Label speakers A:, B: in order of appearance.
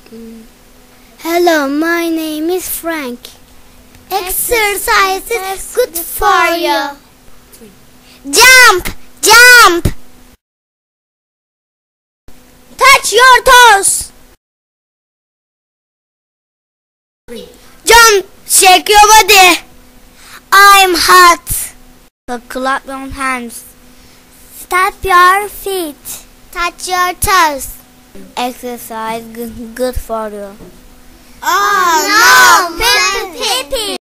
A: Hello, my name is Frank. Exercise is good for you. Jump, jump. Touch your toes. Jump, shake your body. I'm hot. So clap your hands. Step your feet. Touch your toes. Exercise good for you.
B: Oh no! Pee pee!